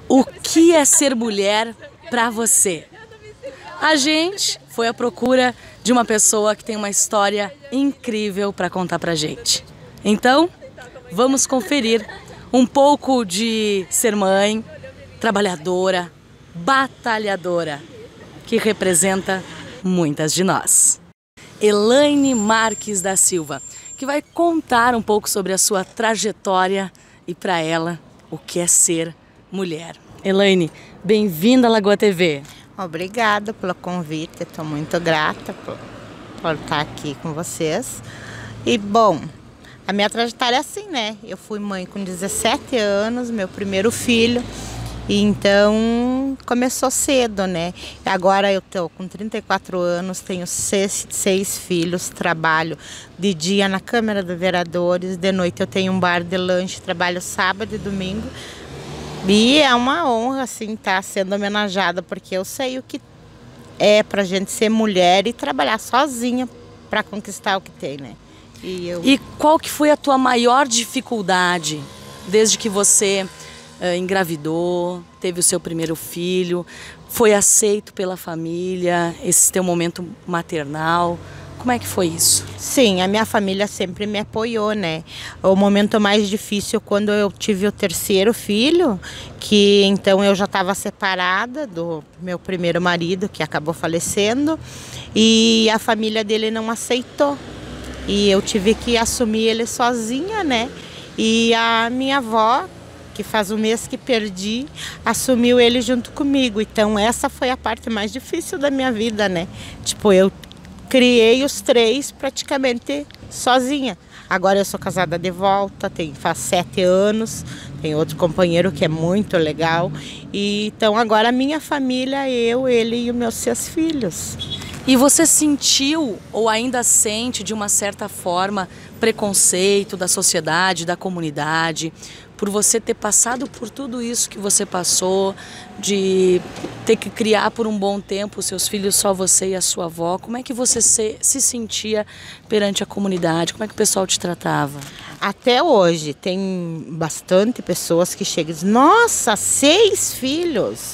O que é ser mulher para você? A gente foi à procura de uma pessoa que tem uma história incrível para contar pra gente. Então, vamos conferir um pouco de ser mãe, trabalhadora, batalhadora, que representa muitas de nós. Elaine Marques da Silva, que vai contar um pouco sobre a sua trajetória e para ela o que é ser mulher. Elaine, bem-vinda à Lagoa TV. Obrigada pelo convite, estou muito grata por estar aqui com vocês. E bom, a minha trajetória é assim, né? Eu fui mãe com 17 anos, meu primeiro filho, e então começou cedo, né? Agora eu estou com 34 anos, tenho seis filhos, trabalho de dia na Câmara de Vereadores, de noite eu tenho um bar de lanche, trabalho sábado e domingo. E é uma honra, assim, estar sendo homenageada, porque eu sei o que é pra gente ser mulher e trabalhar sozinha para conquistar o que tem, né? E qual que foi a tua maior dificuldade desde que você engravidou, teve o seu primeiro filho, foi aceito pela família, esse teu momento maternal? Como é que foi isso? Sim, a minha família sempre me apoiou, né? O momento mais difícil quando eu tive o terceiro filho, que então eu já estava separada do meu primeiro marido, que acabou falecendo, e a família dele não aceitou. E eu tive que assumir ele sozinha, né? E a minha avó, que faz um mês que perdi, assumiu ele junto comigo. Então essa foi a parte mais difícil da minha vida, né? Tipo, eu criei os três praticamente sozinha. Agora eu sou casada de volta, faz 7 anos, tenho outro companheiro que é muito legal. E então agora a minha família, eu, ele e os meus 6 filhos. E você sentiu ou ainda sente de uma certa forma preconceito da sociedade, da comunidade, por você ter passado por tudo isso que você passou, de ter que criar por um bom tempo os seus filhos, só você e a sua avó? Como é que você se sentia perante a comunidade? Como é que o pessoal te tratava? Até hoje tem bastante pessoas que chegam e dizem: nossa, 6 filhos!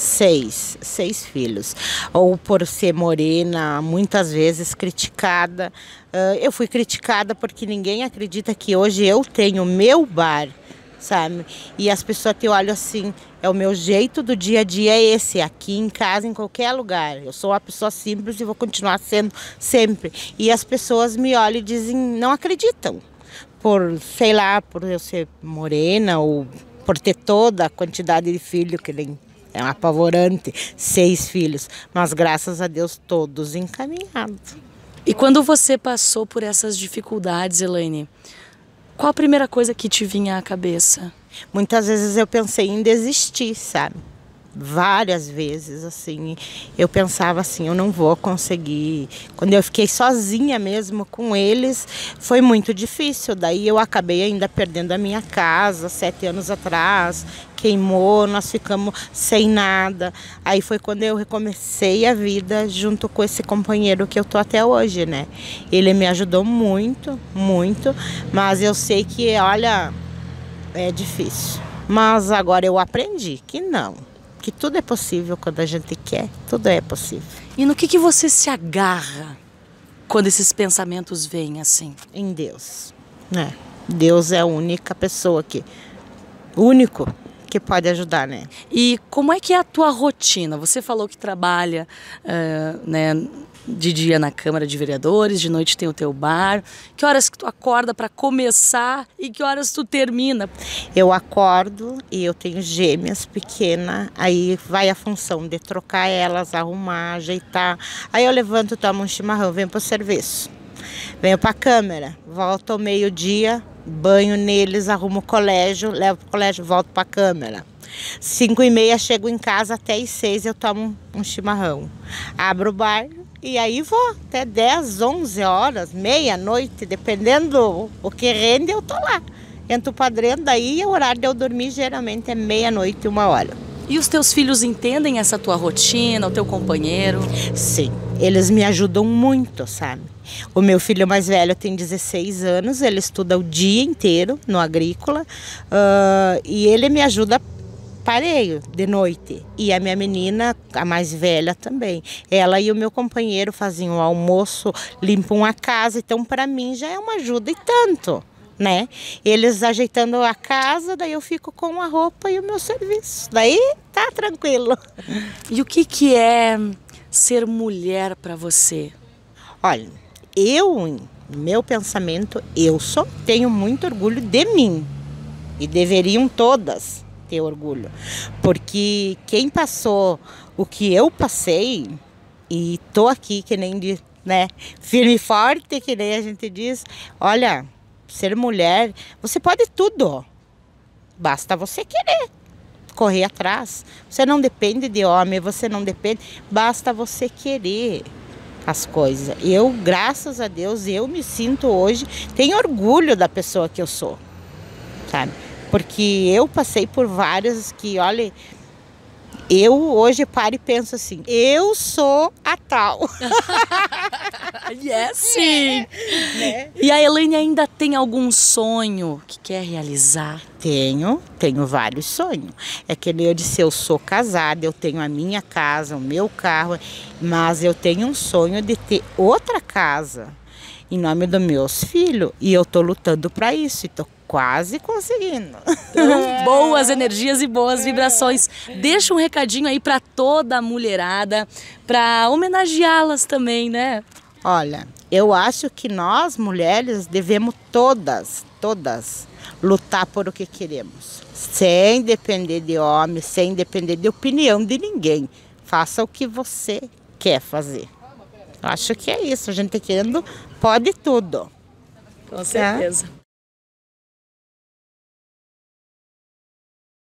6 filhos. Ou por ser morena, muitas vezes criticada. Eu fui criticada porque ninguém acredita que hoje eu tenho meu bar, sabe? E as pessoas te olham assim, é o meu jeito do dia a dia, é esse, aqui em casa, em qualquer lugar. Eu sou uma pessoa simples e vou continuar sendo sempre. E as pessoas me olham e dizem, não acreditam. Por, sei lá, por eu ser morena ou por ter toda a quantidade de filhos que nem... É um apavorante, 6 filhos, mas graças a Deus todos encaminhados. E quando você passou por essas dificuldades, Elaine, qual a primeira coisa que te vinha à cabeça? Muitas vezes eu pensei em desistir, sabe? Várias vezes, assim, eu pensava assim, eu não vou conseguir. Quando eu fiquei sozinha mesmo com eles, foi muito difícil. Daí eu acabei ainda perdendo a minha casa, 7 anos atrás, queimou, nós ficamos sem nada. Aí foi quando eu recomecei a vida junto com esse companheiro que eu tô até hoje, né? Ele me ajudou muito, muito, mas eu sei que, olha, é difícil. Mas agora eu aprendi que não. Que tudo é possível quando a gente quer, tudo é possível. E no que você se agarra quando esses pensamentos vêm assim? Em Deus, né? Deus é a única pessoa único que pode ajudar, né? E como é que é a tua rotina? Você falou que trabalha, né, de dia na Câmara de Vereadores, de noite tem o teu bar. Que horas que tu acorda para começar e que horas tu termina? Eu acordo e eu tenho gêmeas pequenas, aí vai a função de trocar elas, arrumar, ajeitar. Aí eu levanto, tomo um chimarrão, venho para o serviço. Venho para a Câmara, volto ao meio-dia, banho neles, arrumo o colégio, levo para o colégio, volto para a Câmara. 5h30 chego em casa, até às 6 eu tomo um chimarrão. Abro o bar e aí vou até 10, 11 horas, meia-noite, dependendo o que rende, eu tô lá. Entro para dentro, daí o horário de eu dormir geralmente é meia-noite, 1h. E os teus filhos entendem essa tua rotina, o teu companheiro? Sim, eles me ajudam muito, sabe? O meu filho mais velho tem 16 anos, ele estuda o dia inteiro no agrícola e ele me ajuda separei de noite. E a minha menina, a mais velha também. Ela e o meu companheiro faziam o almoço, limpam a casa. Então, para mim, já é uma ajuda e tanto, né? Eles ajeitando a casa, daí eu fico com a roupa e o meu serviço. Daí tá tranquilo. E o que é ser mulher para você? Olha, meu pensamento, tenho muito orgulho de mim. E deveriam todas ter orgulho. Porque quem passou o que eu passei, e tô aqui que nem diz, né, firme e forte, que nem a gente diz, olha, ser mulher, você pode tudo. Basta você querer correr atrás. Você não depende de homem, você não depende, basta você querer as coisas. Eu, graças a Deus, eu me sinto hoje, tenho orgulho da pessoa que eu sou, sabe? Porque eu passei por várias que, olha, eu hoje paro e penso assim, eu sou a tal. Yes, sim! Né? E a Elaine ainda tem algum sonho que quer realizar? Tenho vários sonhos. É que nem eu disse, eu sou casada, eu tenho a minha casa, o meu carro, mas eu tenho um sonho de ter outra casa em nome dos meus filhos. E eu tô lutando para isso, e tô quase conseguindo. Então, boas energias e boas vibrações. Deixa um recadinho aí para toda a mulherada, para homenageá-las também, né? Olha, eu acho que nós mulheres devemos todas lutar por o que queremos, sem depender de homem, sem depender de opinião de ninguém. Faça o que você quer fazer. Eu acho que é isso, a gente querendo pode tudo. Com certeza.